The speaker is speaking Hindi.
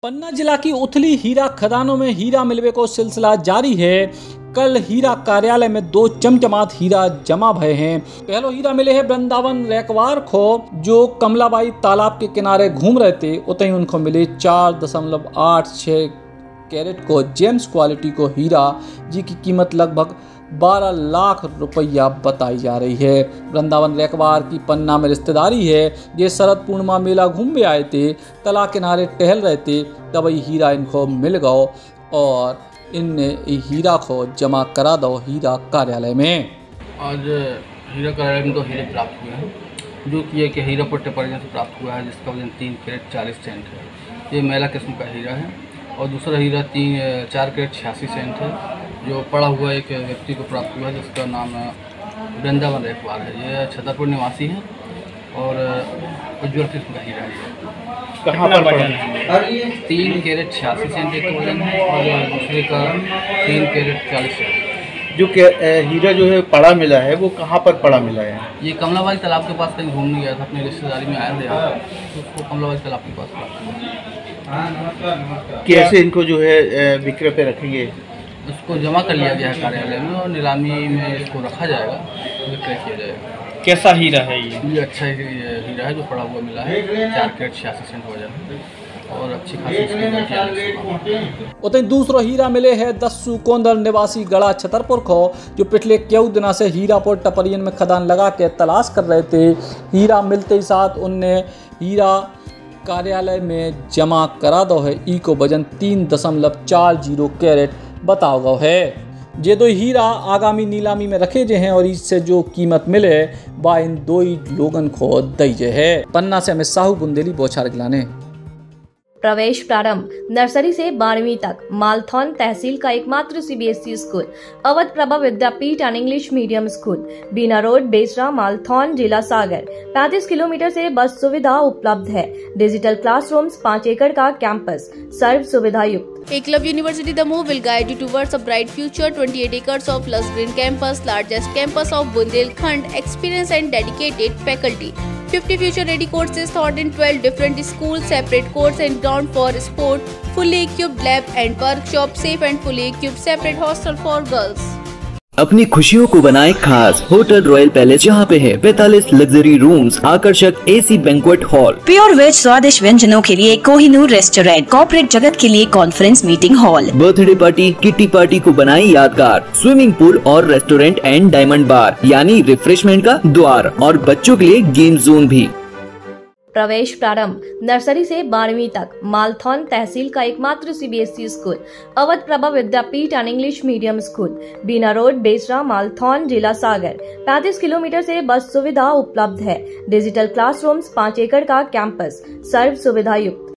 पन्ना जिला की उथली हीरा खदानों में हीरा मिलवे को सिलसिला जारी है। कल हीरा कार्यालय में दो चमचमात हीरा जमा भये हैं। पहलो हीरा मिले है वृंदावन रैकवार को, जो कमलाबाई तालाब के किनारे घूम रहे थे। उतई उनको मिले 4.86 कैरेट को जेम्स क्वालिटी को हीरा, जिसकी कीमत लगभग 12 लाख रुपया बताई जा रही है। वृंदावन रैकवार की पन्ना में रिश्तेदारी है। ये शरद पूर्णिमा मेला घूमने आए थे, तालाब किनारे टहल रहे थे, तब हीरा इनको मिल गयो और इनने हीरा को जमा करा दो हीरा कार्यालय में। आज हीरा कार्यालय में 2 हीरे प्राप्त हुए हैं, जो कि हीरापुर टेपरियन से प्राप्त हुआ है, जिसका वजन 3 कैरेट 40 सेंट है। ये मैला किस्म का हीरा है। और दूसरा हीरा 4 कैरेट 86 सेंट है, जो पड़ा हुआ एक व्यक्ति को प्राप्त हुआ है, जिसका नाम वृंदावन रैकवार है। ये छतरपुर निवासी है और उज्ज्वल किस्म का हीरा है। कहाँ पर पड़ा है? 3 कैरेट 86 सेंट एक वजन है और दूसरे का 3 कैरेट 40 सेंट। जो हीरा जो है पड़ा मिला है, वो कहाँ पर पड़ा मिला है? ये कमलाबाई तालाब के पास कहीं घूमने गया था, अपनी रिश्तेदारी में आया था, तो उसको कमलाबाई तालाब के पास कैसे इनको जो है विक्रय पे रखेंगे? उसको जमा कर लिया गया है कार्यालय में और नीलामी में इसको रखा जाएगा, विक्रय किया जाएगा। कैसा हीरा है ये अच्छा हीरा है, जो पड़ा हुआ मिला है। 4 कैरेट 86 सेंट वजन है और अच्छी खासी। उतई दूसरो हीरा मिले है दस्सू कोंदर निवासी गड़ा छतरपुर को, जो पिछले कई दिनों से हीरापुर टपरियन में खदान लगा के तलाश कर रहे थे। हीरा मिलते ही साथ उनने हीरा कार्यालय में जमा करा दो है। ई को वजन 3.40 कैरेट बताओ गो है। ये 2 हीरा आगामी नीलामी में रखे जे हैं और इससे जो कीमत मिले वह इन 2 लोगन को दई है। पन्ना से अमित साहू, बुंदेली, बौछार गिलाने। प्रवेश प्रारंभ नर्सरी से 12वीं तक मालथौन तहसील का एकमात्र CBSE school Awadh Prabha Vidyapeeth and English medium school, Bina road, Besra, Malthone, जिला सागर। 35 किलोमीटर से बस सुविधा उपलब्ध है। डिजिटल क्लासरूम्स, 5 एकड़ का कैंपस, सर्व सुविधा युक्त। Eklavya University Damoh will guide you towards a bright future. 28 acres of lush green campus, largest campus of Bundelkhand, experienced and dedicated faculty. 50 future-ready courses taught in 12 different schools, separate course and ground for sport, fully equipped lab and workshop, safe and fully equipped separate hostel for girls. अपनी खुशियों को बनाए खास होटल रॉयल पैलेस, जहाँ पे है 45 लग्जरी रूम्स, आकर्षक AC banquet hall, pure veg स्वादिष्ट व्यंजनों के लिए कोहिनूर रेस्टोरेंट, कॉर्पोरेट जगत के लिए conference meeting hall, birthday party, kitty party को बनाई यादगार, स्विमिंग पूल और रेस्टोरेंट एंड डायमंड बार यानी रिफ्रेशमेंट का द्वार, और बच्चों के लिए गेम जोन भी। प्रवेश प्रारंभ नर्सरी से 12वीं तक मालथौन तहसील का एकमात्र CBSE school Awadh Prabha Vidyapeeth and English medium school, Bina road, Besra, Malthone, जिला सागर। 35 किलोमीटर से बस सुविधा उपलब्ध है। डिजिटल क्लासरूम्स, 5 एकड़ का कैंपस, सर्व सुविधा युक्त।